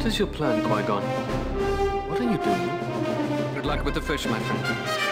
What is your plan, Qui-Gon? What are you doing? Good luck with the fish, my friend.